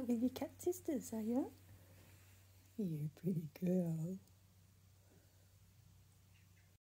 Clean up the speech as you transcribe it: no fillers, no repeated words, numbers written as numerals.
out with your cat sisters, are you? You're a pretty girl.